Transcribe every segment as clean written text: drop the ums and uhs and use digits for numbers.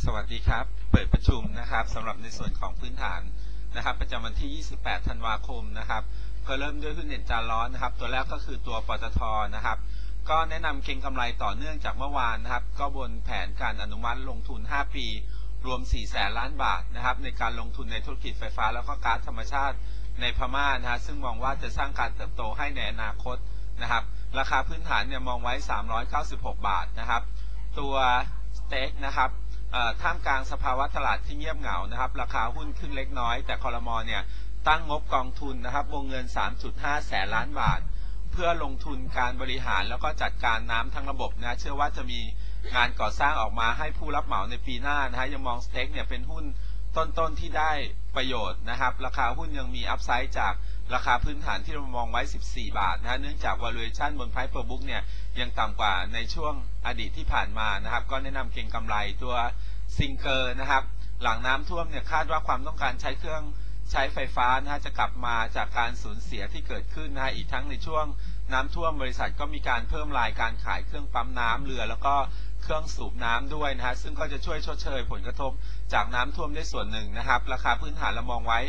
วัสดีครับเปิดประชุมนะครับสำหรับในส่วนของพื้นฐานนะครับประจำวันที่ 28 ธันวาคมนะครับก็เริ่มด้วยหุ้นเด่นจานร้อนนะครับตัวแรกก็คือตัวปตท.นะครับก็แนะนำเก็งกำไรต่อเนื่องจากเมื่อวานนะครับก็บนแผนการอนุมัติลงทุน 5 ปีรวม 400,000 ล้านบาทนะครับในการลงทุนในธุรกิจไฟฟ้าแล้วก็ก๊าซธรรมชาติในพม่านะฮะซึ่งมองว่าจะสร้างการเติบโตให้ในอนาคตนะครับราคาพื้นฐานเนี่ยมองไว้396 บาทนะครับตัวสเต็กนะครับท่ามกลางสภาวะตลาดที่เงียบเหงานะครับราคาหุ้นขึ้นเล็กน้อยแต่ครม.เนี่ยตั้งงบกองทุนนะครับวงเงิน 3.5 แสนล้านบาทเพื่อลงทุนการบริหารแล้วก็จัดการน้ำทั้งระบบนะเชื่อว่าจะมีงานก่อสร้างออกมาให้ผู้รับเหมาในปีหน้านะฮะยังมองสเต็กเนี่ยเป็นหุ้นต้นที่ได้ประโยชน์นะครับราคาหุ้นยังมีอัพไซด์จากราคาพื้นฐานที่เรามองไว้14 บาทนะเนื่องจาก valuation บน Price per book เนี่ยยังต่ำกว่าในช่วงอดีตที่ผ่านมานะครับก็แนะนำเก็งกำไรตัวซิงเกอร์นะครับหลังน้ำท่วมเนี่ยคาดว่าความต้องการใช้เครื่องใช้ไฟฟ้านะฮะจะกลับมาจากการสูญเสียที่เกิดขึ้นนะฮะอีกทั้งในช่วงน้ำท่วมบริษัทก็มีการเพิ่มรายการขายเครื่องปั๊มน้ำเรือแล้วก็เครื่องสูบน้ำด้วยนะฮะซึ่งก็จะช่วยชดเชยผลกระทบจากน้ำท่วมได้ส่วนหนึ่งนะครับราคาพื้นฐานเรามองไว้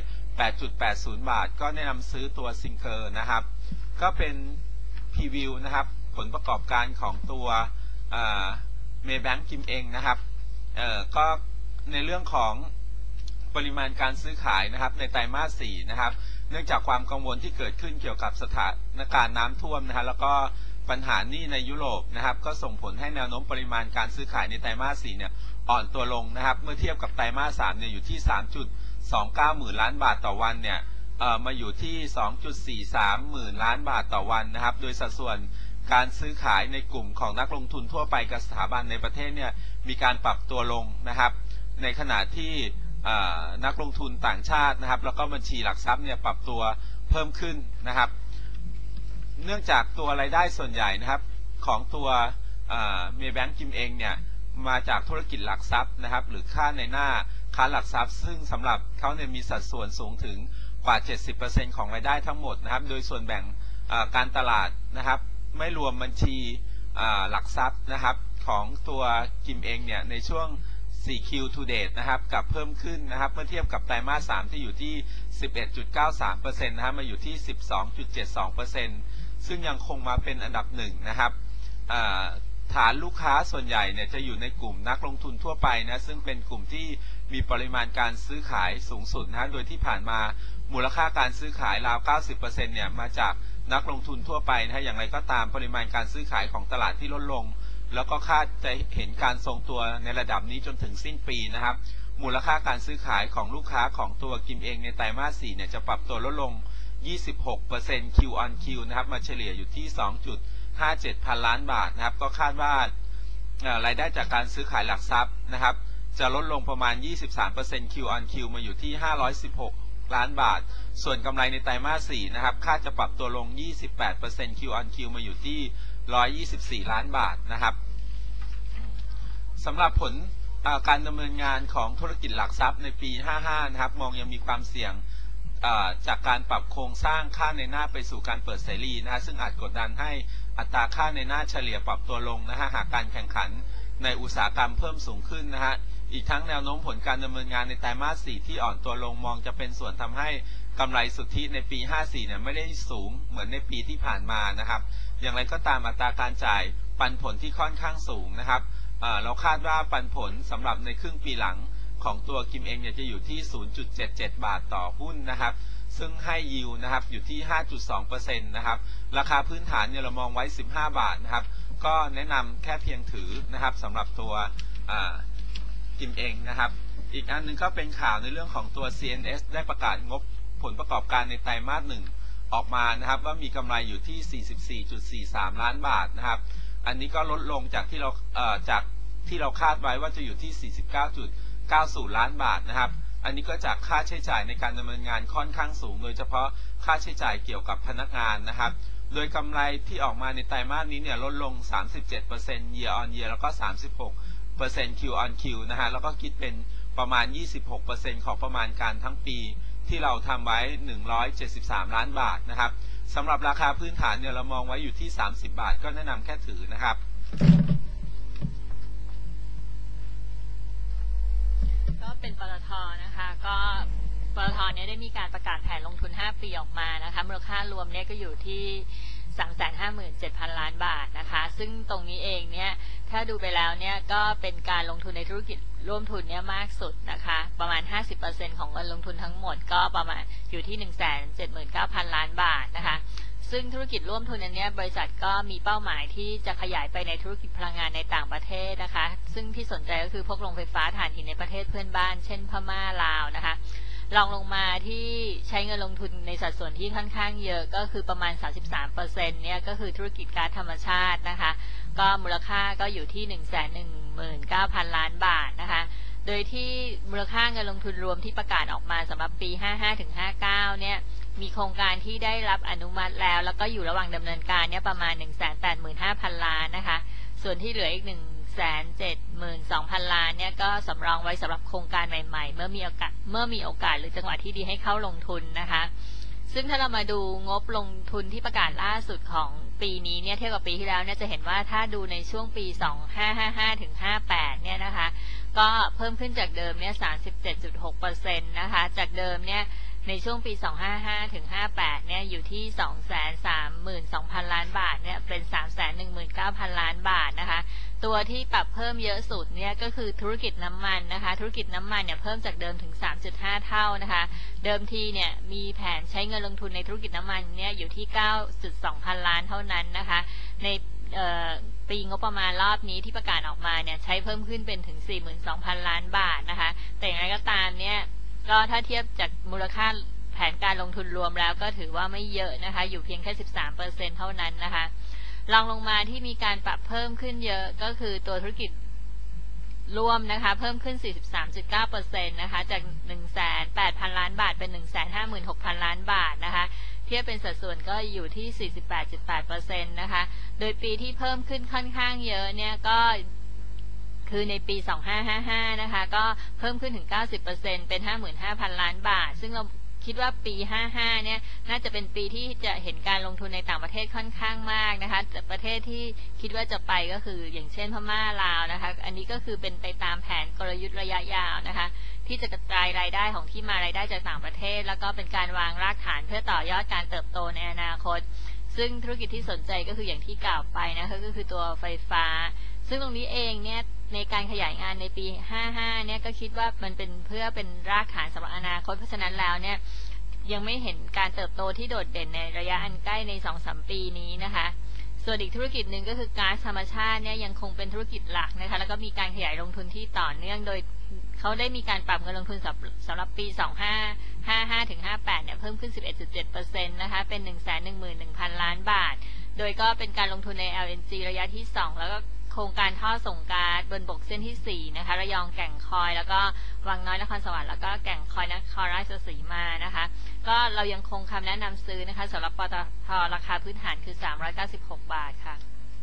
8.80 บาทก็แนะนำซื้อตัวซิงเกอร์นะครับก็เป็นพรีวิวนะครับผลประกอบการของตัวเมย์แบงก์กิมเองนะครับก็ในเรื่องของปริมาณการซื้อขายนะครับในไตรมาส 4นะครับเนื่องจากความกังวลที่เกิดขึ้นเกี่ยวกับสถานการณ์น้ำท่วมนะฮะแล้วก็ปัญหาหนี้ในยุโรปนะครับก็ส่งผลให้แนวโน้มปริมาณการซื้อขายในไตรมาส 4เนี่ยอ่อนตัวลงนะครับเมื่อเทียบกับไตรมาส 3เนี่ยอยู่ที่ 3.29 หมื่นล้านบาทต่อวันเนี่ยมาอยู่ที่ 2.43 หมื่นล้านบาทต่อวันนะครับโดยสัดส่วนการซื้อขายในกลุ่มของนักลงทุนทั่วไปกับสถาบันในประเทศเนี่ยมีการปรับตัวลงนะครับในขณะที่นักลงทุนต่างชาตินะครับแล้วก็บัญชีหลักทรัพย์เนี่ยปรับตัวเพิ่มขึ้นนะครับเนื่องจากตัวรายได้ส่วนใหญ่นะครับของตัวเมย์แบงก์กิมเองเนี่ยมาจากธุรกิจหลักทรัพย์นะครับหรือค่าในหน้าค้าหลักทรัพย์ซึ่งสำหรับเขาเนี่ยมีสัดส่วนสูงถึงกว่า 70% ของรายได้ทั้งหมดนะครับโดยส่วนแบ่งการตลาดนะครับไม่รวมบัญชีหลักทรัพย์นะครับของตัวกิมเองเนี่ยในช่วง 4Q to date นะครับกับเพิ่มขึ้นนะครับเมื่อเทียบกับไตรมาส 3ที่อยู่ที่ 11.93% นะครับมาอยู่ที่ 12.72% ซึ่งยังคงมาเป็นอันดับหนึ่งนะครับฐานลูกค้าส่วนใหญ่เนี่ยจะอยู่ในกลุ่มนักลงทุนทั่วไปนะซึ่งเป็นกลุ่มที่มีปริมาณการซื้อขายสูงสุดนะโดยที่ผ่านมามูลค่าการซื้อขายราว 90% เนี่ยมาจากนักลงทุนทั่วไปนะอย่างไรก็ตามปริมาณการซื้อขายของตลาดที่ลดลงแล้วก็คาดจะเห็นการทรงตัวในระดับนี้จนถึงสิ้นปีนะครับมูลค่าการซื้อขายของลูกค้าของตัวกิมเองในไตรมาส 4เนี่ยจะปรับตัวลดลง 26% Q on Q นะครับมาเฉลี่ยอยู่ที่ 2.57 พันล้านบาทนะครับก็คาดว่ารายได้จากการซื้อขายหลักทรัพย์นะครับจะลดลงประมาณ 23% Q on Q มาอยู่ที่ 516 ล้านบาทส่วนกำไรในไตรมาส 4นะครับคาดจะปรับตัวลง 28% Q on Q มาอยู่ที่124 ล้านบาทนะครับสำหรับผลการดำเนินงานของธุรกิจหลักทรัพย์ในปี 55 นะครับมองยังมีความเสี่ยงจากการปรับโครงสร้างค่าในหน้าไปสู่การเปิดเสรีนะฮะซึ่งอาจกดดันให้อัตราค่าในหน้าเฉลี่ยปรับตัวลงนะฮะหากการแข่งขันในอุตสาหกรรมเพิ่มสูงขึ้นนะฮะอีกทั้งแนวโน้มผลการดำเนินงานในไตรมาส 4ที่อ่อนตัวลงมองจะเป็นส่วนทำให้กำไรสุทธิในปี 54 เนี่ยไม่ได้สูงเหมือนในปีที่ผ่านมานะครับอย่างไรก็ตามอัตราการจ่ายปันผลที่ค่อนข้างสูงนะครับเราคาดว่าปันผลสำหรับในครึ่งปีหลังของตัวกิมเองเนี่ยจะอยู่ที่ 0.77 บาทต่อหุ้นนะครับซึ่งให้ยิวนะครับอยู่ที่ 5.2% นะครับราคาพื้นฐานเนี่ยเรามองไว้15 บาทนะครับก็แนะนำแค่เพียงถือนะครับสำหรับตัวกิมเองนะครับอีกอันหนึ่งก็เป็นข่าวในเรื่องของตัว CNS ได้ประกาศงบผลประกอบการในไตรมาส 1ออกมานะครับว่ามีกำไรอยู่ที่ 44.43 ล้านบาทนะครับอันนี้ก็ลดลงจากที่เราคาดไว้ว่าจะอยู่ที่ 49.90 ล้านบาทนะครับอันนี้ก็จากค่าใช้จ่ายในการดำเนินงานค่อนข้างสูงโดยเฉพาะค่าใช้จ่ายเกี่ยวกับพนักงานนะครับโดยกำไรที่ออกมาในไตรมาสนี้เนี่ยลดลง 37% year on year แล้วก็ 36% Q on Q นะฮะแล้วก็คิดเป็นประมาณ 26% ของประมาณการทั้งปีที่เราทำไว้173 ล้านบาทนะครับสำหรับราคาพื้นฐานเนี่ยเรามองไว้อยู่ที่30 บาทก็แนะนำแค่ถือนะครับนะคะก็ปตทเนี่ยได้มีการประกาศแผนลงทุน5 ปีออกมานะคะมูลค่ารวมเนี่ยก็อยู่ที่ 357,000 ล้านบาทนะคะซึ่งตรงนี้เองเนี่ยถ้าดูไปแล้วเนี่ยก็เป็นการลงทุนในธุรกิจร่วมทุนเนี่ยมากสุดนะคะประมาณ 50% ของเงินลงทุนทั้งหมดก็ประมาณอยู่ที่ 179,000 ล้านบาทนะคะซึ่งธุรกิจร่วมทุนอันนี้บริษัทก็มีเป้าหมายที่จะขยายไปในธุรกิจพลังงานในต่างประเทศนะคะซึ่งที่สนใจก็คือพวกโรงไฟฟ้าถ่านหินในประเทศเพื่อนบ้านเช่นพม่าลาวนะคะลองลงมาที่ใช้เงินลงทุนในสัดส่วนที่ค่อนข้างเยอะก็คือประมาณ 33% เนี่ยก็คือธุรกิจก๊าซธรรมชาตินะคะก็มูลค่าก็อยู่ที่ 119,000 ล้านบาทนะคะโดยที่มูลค่าเงินลงทุนรวมที่ประกาศออกมาสำหรับปี 55-59 เนี่ยมีโครงการที่ได้รับอนุมัติแล้วก็อยู่ระหว่างดำเนินการเนี่ยประมาณ 185,000 ล้านนะคะส่วนที่เหลืออีก 172,000 ล้านเนี่ยก็สำรองไว้สำหรับโครงการใหม่ๆเมื่อมีโอกาสหรือจังหวะที่ดีให้เข้าลงทุนนะคะซึ่งถ้าเรามาดูงบลงทุนที่ประกาศล่าสุดของปีนี้เนี่ยเทียบกับปีที่แล้วเนี่ยจะเห็นว่าถ้าดูในช่วงปี 2555 ถึง 58 เนี่ยนะคะก็เพิ่มขึ้นจากเดิมเนี่ย 37.6% นะคะจากเดิมเนี่ยในช่วงปี 255 ถึง 58 เนี่ยอยู่ที่ 232,000 ล้านบาทเนี่ยเป็น 319,000 ล้านบาทนะคะตัวที่ปรับเพิ่มเยอะสุดเนี่ยก็คือธุรกิจน้ำมันนะคะธุรกิจน้ำมันเนี่ยเพิ่มจากเดิมถึง 3.5 เท่านะคะเดิมทีเนี่ยมีแผนใช้เงินลงทุนในธุรกิจน้ำมันเนี่ยอยู่ที่ 9.2 พันล้านเท่านั้นนะคะในปีงบประมาณรอบนี้ที่ประกาศออกมาเนี่ยใช้เพิ่มขึ้นเป็นถึง 42,000 ล้านบาทนะคะแต่อย่างไรก็ตามเนี่ยก็ถ้าเทียบจากมูลค่าแผนการลงทุนรวมแล้วก็ถือว่าไม่เยอะนะคะอยู่เพียงแค่ 13% เท่านั้นนะคะรองลงมาที่มีการปรับเพิ่มขึ้นเยอะก็คือตัวธุรกิจรวมนะคะเพิ่มขึ้น 43.9% นะคะจาก 108,000 ล้านบาทเป็น 156,000 ล้านบาทนะคะเทียบเป็นสัดส่วนก็อยู่ที่ 48.8% นะคะโดยปีที่เพิ่มขึ้นค่อนข้างเยอะเนี่ยก็คือในปี 2555 นะคะก็เพิ่มขึ้นถึง 90% เป็น 55,000 ล้านบาทซึ่งเราคิดว่าปี 55 เนี่ยน่าจะเป็นปีที่จะเห็นการลงทุนในต่างประเทศค่อนข้างมากนะคะแต่ประเทศที่คิดว่าจะไปก็คืออย่างเช่นพม่าลาวนะคะอันนี้ก็คือเป็นไปตามแผนกลยุทธ์ระยะยาวนะคะที่จะกระจายรายได้ของที่มารายได้จากต่างประเทศแล้วก็เป็นการวางรากฐานเพื่อต่อยอดการเติบโตในอนาคตซึ่งธุรกิจที่สนใจก็คืออย่างที่กล่าวไปนะคะก็คือตัวไฟฟ้าซึ่งตรงนี้เองเนี่ยในการขยายงานในปี 55 เนี่ยก็คิดว่ามันเป็นเพื่อเป็นรากฐานสำหรับอนาคตเพราะฉะนั้นแล้วเนี่ยยังไม่เห็นการเติบโตที่โดดเด่นในระยะอันใกล้ใน 2-3 ปีนี้นะคะส่วนอีกธุรกิจหนึ่งก็คือก๊าซธรรมชาติเนี่ยยังคงเป็นธุรกิจหลักนะคะแล้วก็มีการขยายลงทุนที่ต่อเนื่องโดยเขาได้มีการปรับเงินลงทุนสำหรับปี 2555 ถึง 58 เนี่ยเพิ่มขึ้น 11.7% นะคะเป็น 111,000 ล้านบาทโดยก็เป็นการลงทุนใน LNG ระยะที่ 2 แล้วก็โครงการท่อส่งก๊าซบนบกเส้นที่ 4 นะคะระยองแก่งคอยแล้วก็วังน้อยนครสวรรค์แล้วก็แก่งคอยนครราชสีมานะคะก็เรายังคงคำแนะนำซื้อนะคะสำหรับปตท.ราคาพื้นฐานคือ396 บาทค่ะ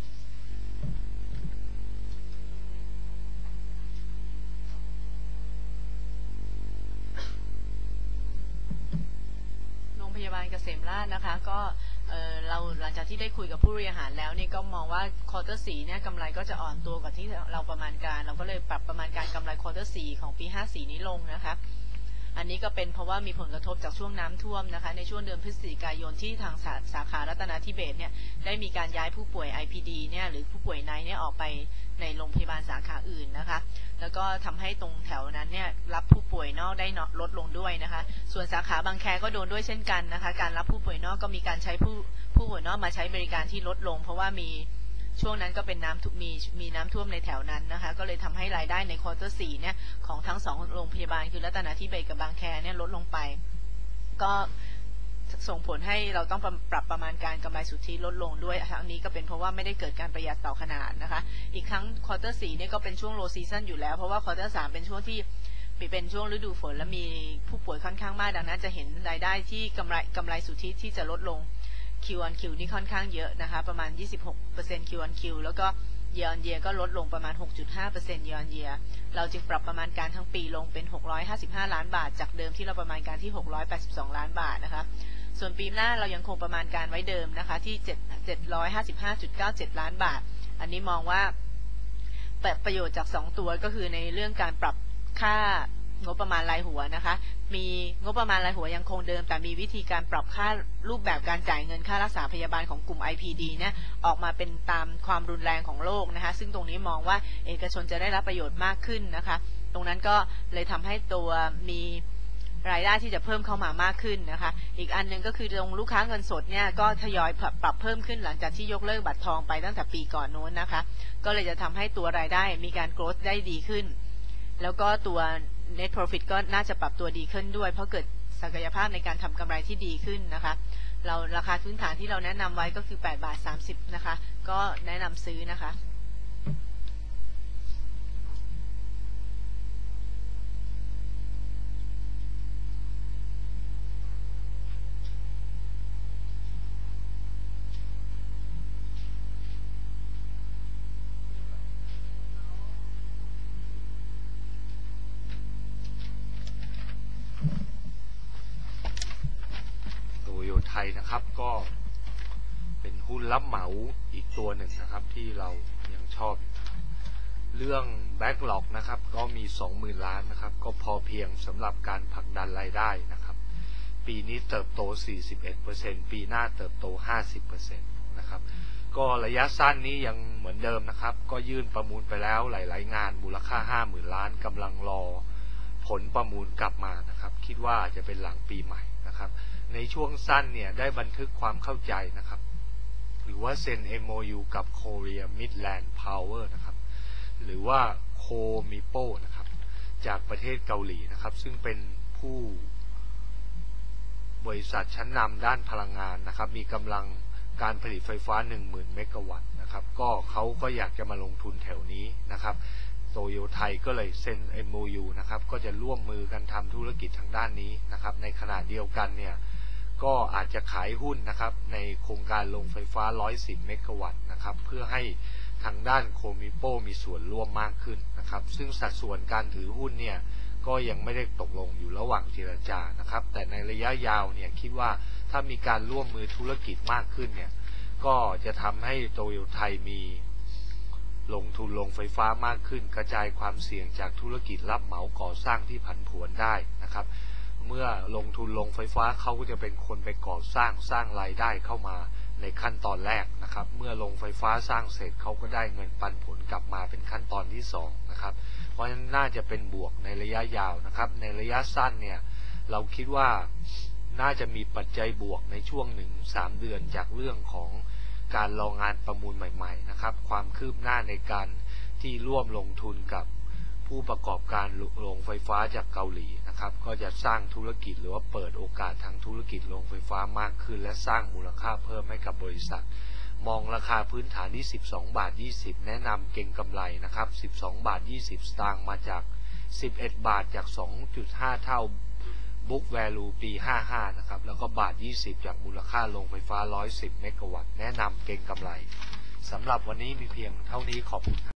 โรงพยาบาลเกษมราษฎร์นะคะก็เราหลังจากที่ได้คุยกับผู้บริหารแล้วนี่ก็มองว่าควอเตอร์ 4เนี่ยกำไรก็จะอ่อนตัวกว่าที่เราประมาณการเราก็เลยปรับประมาณการกำไรควอเตอร์ 4ของปี 54 นี้ลงนะคะอันนี้ก็เป็นเพราะว่ามีผลกระทบจากช่วงน้ำท่วมนะคะในช่วงเดือนพฤศจิกายนที่ทางสาขารัตนาธิเบศร์เนี่ยได้มีการย้ายผู้ป่วย IPD เนี่ยหรือผู้ป่วยไนท์เนี่ยออกไปในโรงพยาบาลสาขาอื่นนะคะแล้วก็ทำให้ตรงแถวนั้นเนี่ยรับผู้ป่วยนอกได้ลดลงด้วยนะคะส่วนสาขาบางแคก็โดนด้วยเช่นกันนะคะการรับผู้ป่วยนอกก็มีการใช้ผู้ป่วยนอกมาใช้บริการที่ลดลงเพราะว่ามีช่วงนั้นก็เป็นมีน้ำท่วมในแถวนั้นนะคะก็เลยทำให้รายได้ในควอเตอร์ 4เนี่ยของทั้ง2โรงพยาบาลคือรัตนาธิเบศร์กับบางแคเนี่ยลดลงไปก็ส่งผลให้เราต้องปรับประมาณการกำไรสุทธิลดลงด้วยทั้งนี้ก็เป็นเพราะว่าไม่ได้เกิดการประหยัดต่อขนาดนะคะอีกทั้งควอเตอร์ 4เนี่ยก็เป็นช่วงโลซีซั่นอยู่แล้วเพราะว่าควอเตอร์ 3เป็นช่วงที่เป็นช่วงฤดูฝนและมีผู้ป่วยค่อนข้างมากดังนั้นจะเห็นรายได้ที่กำไรสุทธิที่จะลดลงQ-on-Q นี่ค่อนข้างเยอะนะคะประมาณ 26% Q-on-Q แล้วก็ Year-on-Year ก็ลดลงประมาณ 6.5% Year-on-Year เราจึงปรับประมาณการทั้งปีลงเป็น655ล้านบาทจากเดิมที่เราประมาณการที่682ล้านบาทนะคะส่วนปีหน้าเรายังคงประมาณการไว้เดิมนะคะที่755.97 ล้านบาทอันนี้มองว่าประโยชน์จาก2ตัวก็คือในเรื่องการปรับค่างบประมาณรายหัวนะคะมีงบประมาณรายหัวยังคงเดิมแต่มีวิธีการปรับค่ารูปแบบการจ่ายเงินค่ารักษาพยาบาลของกลุ่ม IPD เนี่ยออกมาเป็นตามความรุนแรงของโรคนะคะซึ่งตรงนี้มองว่าเอกชนจะได้รับประโยชน์มากขึ้นนะคะตรงนั้นก็เลยทำให้ตัวมีรายได้ที่จะเพิ่มเข้ามามากขึ้นนะคะอีกอันนึงก็คือตรงลูกค้าเงินสดเนี่ยก็ทยอยปรับเพิ่มขึ้นหลังจากที่ยกเลิกบัตรทองไปตั้งแต่ปีก่อนโน้นนะคะก็เลยจะทำให้ตัวรายได้มีการ growth ได้ดีขึ้นแล้วก็ตัว net profit ก็น่าจะปรับตัวดีขึ้นด้วยเพราะเกิดศักยภาพในการทำกำไรที่ดีขึ้นนะคะเราราคาพื้นฐานที่เราแนะนำไว้ก็คือ8.30 บาทนะคะก็แนะนำซื้อนะคะไทยนะครับก็เป็นหุ้นรับเหมาอีกตัวหนึ่งนะครับที่เรายังชอบเรื่องแบ็กหลอกนะครับก็มี 20,000 ล้านนะครับก็พอเพียงสำหรับการผลักดันรายได้นะครับปีนี้เติบโต 41% ปีหน้าเติบโต 50% นะครับก็ระยะสั้นนี้ยังเหมือนเดิมนะครับก็ยื่นประมูลไปแล้วหลายๆงานมูลค่า 50,000 ล้านกำลังรอผลประมูลกลับมานะครับคิดว่าจะเป็นหลังปีใหม่นะครับในช่วงสั้นเนี่ยได้บันทึกความเข้าใจนะครับหรือว่าเซ็น MOU กับ Korea Midland Power นะครับหรือว่า KOMIPO นะครับจากประเทศเกาหลีนะครับซึ่งเป็นผู้บริษัทชั้นนำด้านพลังงานนะครับมีกำลังการผลิตไฟฟ้า 10,000 เมกะวัตต์นะครับก็เขาก็อยากจะมาลงทุนแถวนี้นะครับโตโยไทยก็เลยเซ็น MOU นะครับก็จะร่วมมือกันทำธุรกิจทางด้านนี้นะครับในขณะเดียวกันเนี่ยก็อาจจะขายหุ้นนะครับในโครงการโรงไฟฟ้า110 เมกะวัตต์นะครับเพื่อให้ทางด้านโคมิโปมีส่วนร่วมมากขึ้นนะครับซึ่งสัดส่วนการถือหุ้นเนี่ยก็ยังไม่ได้ตกลงอยู่ระหว่างเจรจานะครับแต่ในระยะยาวเนี่ยคิดว่าถ้ามีการร่วมมือธุรกิจมากขึ้นเนี่ยก็จะทำให้โตโยไทยมีลงทุนโรงไฟฟ้ามากขึ้นกระจายความเสี่ยงจากธุรกิจรับเหมาก่อสร้างที่ผันผวนได้นะครับเมื่อลงทุนโรงไฟฟ้าเขาก็จะเป็นคนไปก่อสร้างรายได้เข้ามาในขั้นตอนแรกนะครับเมื่อโรงไฟฟ้าสร้างเสร็จเขาก็ได้เงินปันผลกลับมาเป็นขั้นตอนที่2นะครับเพราะฉะนั้นน่าจะเป็นบวกในระยะยาวนะครับในระยะสั้นเนี่ยเราคิดว่าน่าจะมีปัจจัยบวกในช่วง 1-3 เดือนจากเรื่องของการรองานประมูลใหม่ๆนะครับความคืบหน้าในการที่ร่วมลงทุนกับผู้ประกอบการโรงไฟฟ้าจากเกาหลีนะครับก็จะสร้างธุรกิจหรือว่าเปิดโอกาสทางธุรกิจโรงไฟฟ้ามากขึ้นและสร้างมูลค่าเพิ่มให้กับบริษัทมองราคาพื้นฐานที่12.20 บาทแนะนำเก็งกำไรนะครับ12.20 บาทมาจาก11 บาทจาก 2.5 เท่าบุ๊กแวลูปี55นะครับแล้วก็1.20 บาทจากมูลค่าโรงไฟฟ้า110 เมกะวัตต์แนะนำเก็งกำไรสำหรับวันนี้มีเพียงเท่านี้ขอบคุณ